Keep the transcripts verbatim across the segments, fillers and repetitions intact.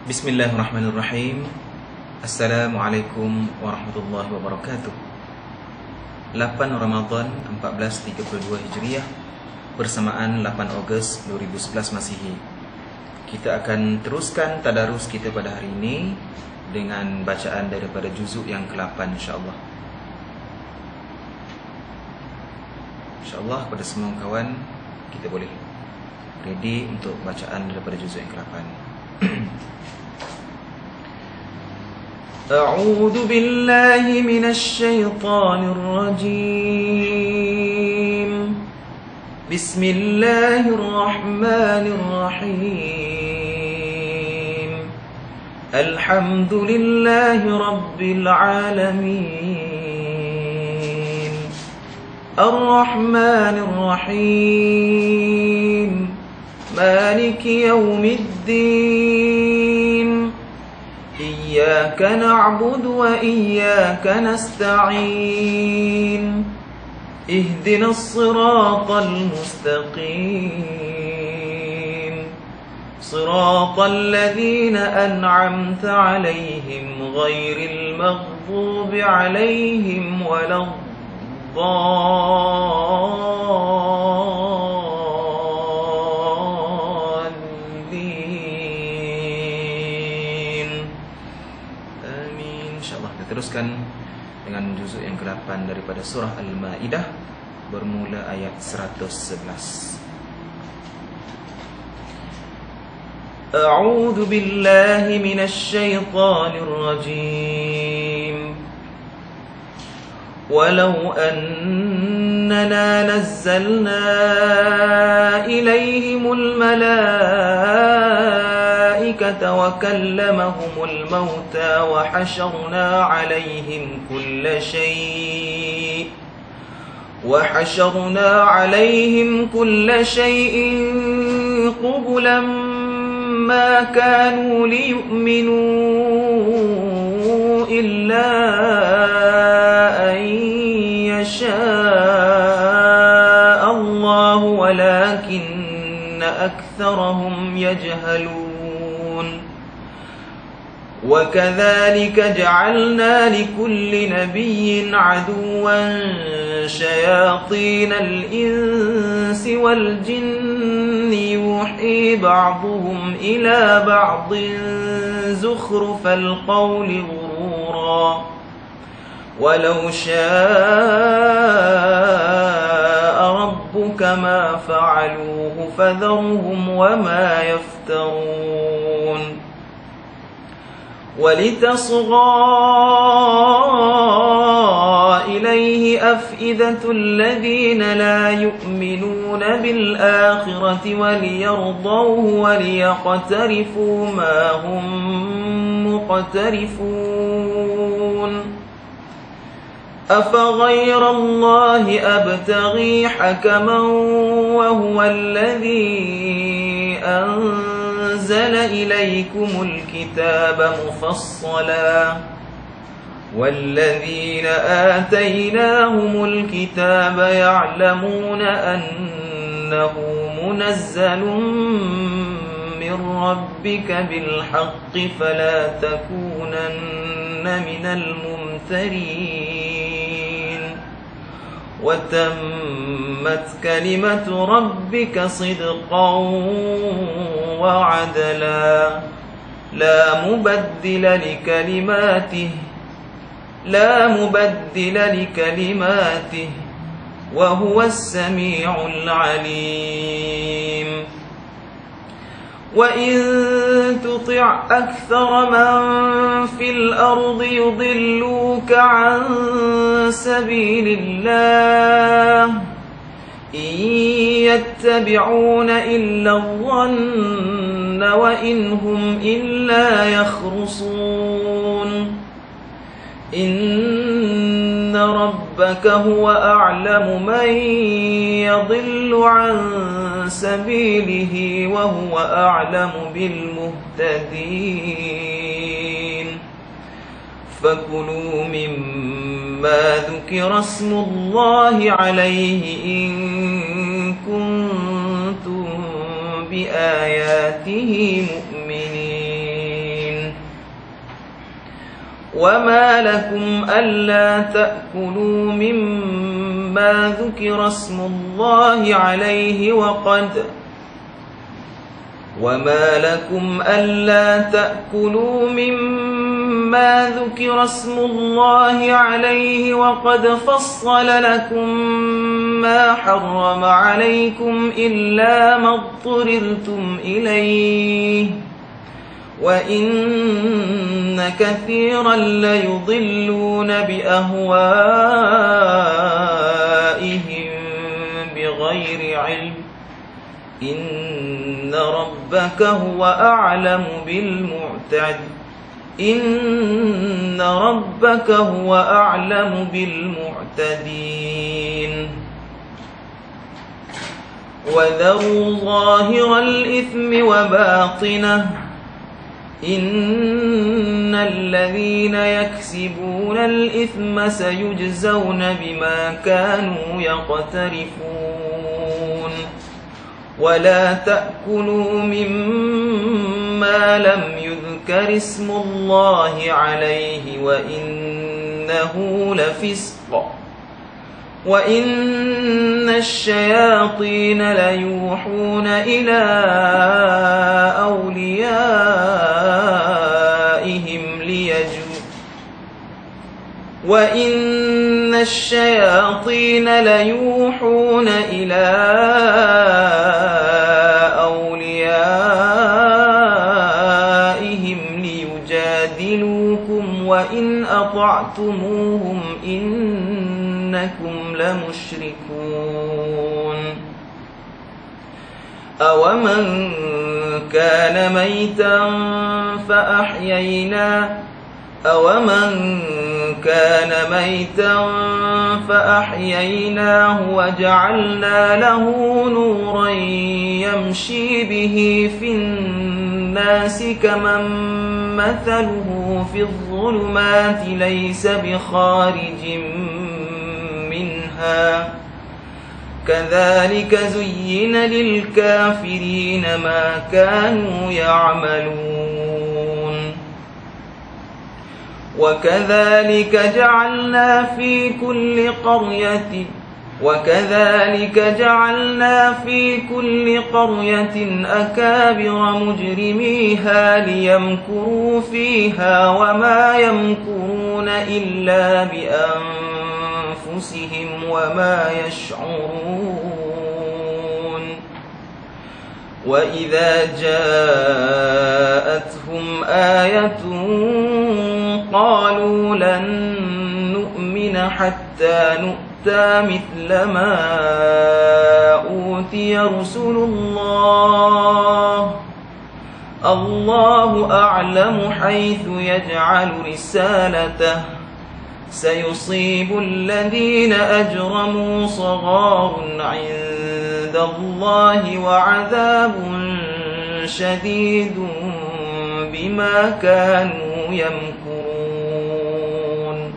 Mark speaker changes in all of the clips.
Speaker 1: Bismillahirrahmanirrahim. Assalamualaikum warahmatullahi wabarakatuh. lapan Ramadan empat belas tiga puluh dua Hijriah bersamaan lapan Ogos dua ribu sebelas Masihi. Kita akan teruskan tadarus kita pada hari ini dengan bacaan daripada juzuk yang ke lapan, insya-Allah. Insya-Allah pada semua kawan kita boleh ready untuk bacaan daripada juzuk yang ke lapan. أعوذ بالله من الشيطان الرجيم بسم الله الرحمن الرحيم الحمد لله رب العالمين الرحمن الرحيم مالك يوم الدين إياك نعبد وإياك نستعين اهدنا الصراط المستقيم صراط الذين أنعمت عليهم غير المغضوب عليهم ولا الضالين. Teruskan dengan juzuk yang ke lapan daripada surah Al-Maidah bermula ayat seratus sebelas. A'udzu billahi minasy syaithanir rajim. Walau annana nazzalna ilaihimul malaa'ikata وكلمهم الموتى وحشرنا عليهم كل شيء وحشرنا عليهم كل شيء قبلا ما كانوا ليؤمنوا إلا أن يشاء الله ولكن أكثرهم يجهلون. وكذلك جعلنا لكل نبي عدوا شياطين الإنس والجن يوحي بعضهم إلى بعض زخرف القول غرورا ولو شاء ربك ما فعلوه فذرهم وما يفترون. ولتصغى إليه أفئدة الذين لا يؤمنون بالآخرة وليرضوه وليقترفوا ما هم مقترفون. أفغير الله أبتغي حكما وهو الذي أنزل إليكم الكتاب مفصلا والذين آتيناهم الكتاب يعلمون أنه منزل من ربك بالحق فلا تكونن من الممترين. وتمت كلمة ربك صدقا وعدلا لا مبدل لكلماته لا مبدل لكلماته وهو السميع العليم. وإن تطع أكثر من في الأرض يضلوك عن سبيل الله إن يتبعون إلا الظن وإن هم إلا يخرصون. إن ربك هو أعلم من يضل عن سبيله وهو أعلم بالمهتدين. فكلوا مما ذكر اسم الله عليه إن كنتم بآياته مؤمنين. وما لكم ألا تأكلوا مما ذكر اسم الله عليه وقد وما لكم ألا تأكلوا مما ذكر اسم الله عليه وقد فصل لكم ما حرم عليكم إلا ما اضطررتم إليه وإن كثيرا ليضلون بأهوائهم بغير علم إن ربك هو أعلم بالمعتد إن ربك هو أعلم بالمعتدين وذروا ظاهر الإثم وباطنه إن الذين يكسبون الإثم سيجزون بما كانوا يقترفون ولا تأكلوا مما لم يذكر اسم الله عليه وإنه لفسق وإن الشياطين ليوحون إلى أوليائهم ليجوا وإن الشياطين ليوحون إلى أوليائهم ليجادلوكم وإن أطعتموهم إنكم لمشركون أومن كان ميتا فأحييناه أومن كان ميتا فأحييناه وجعلنا له نورا يمشي به في الناس كمن مثله في الظلمات ليس بخارج منها كذلك زين للكافرين ما كانوا يعملون وكذلك جعلنا في كل قرية وكذلك جعلنا في كل قرية أكابر مجرميها ليمكروا فيها وما يمكرون إلا بأنفسهم وما يشعرون وإذا جاءتهم آية قالوا لن نؤمن حتى نؤتى مثل ما أوتي رسل الله الله أعلم حيث يجعل رسالته سيصيب الذين أجرموا صغار عند الله وعذاب شديد بما كانوا يمكرون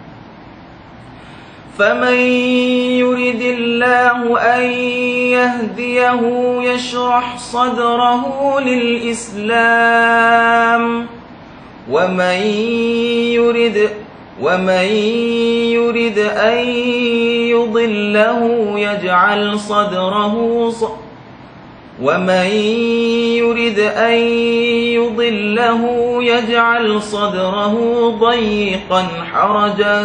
Speaker 1: فمن يرد الله أن يهديه يشرح صدره للإسلام ومن يرد ومن يرد أن يضله يجعل صدره ص... ومن يرد أن يضله يجعل صدره ضيقا حرجا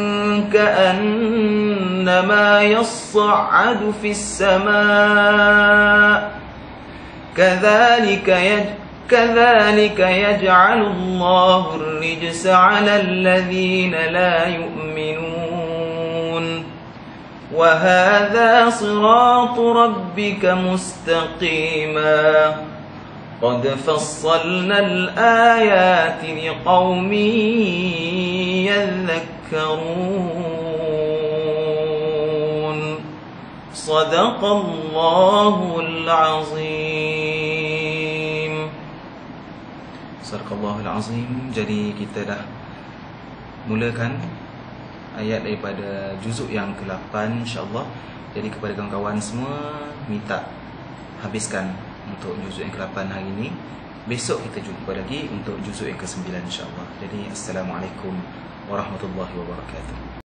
Speaker 1: كأنما يصعد في السماء كذلك يجعل كذلك يجعل الله الرجس على الذين لا يؤمنون وهذا صراط ربك مستقيما قد فصلنا الآيات لقوم يذكرون صدق الله العظيم. Sadaqallahul Azim. Jadi kita dah mulakan ayat daripada juzuk yang ke lapan, insya-Allah. Jadi kepada kawan-kawan semua minta habiskan untuk juzuk yang ke lapan hari ini. Besok kita jumpa lagi untuk juzuk yang kesembilan insya-Allah. Jadi assalamualaikum warahmatullahi wabarakatuh.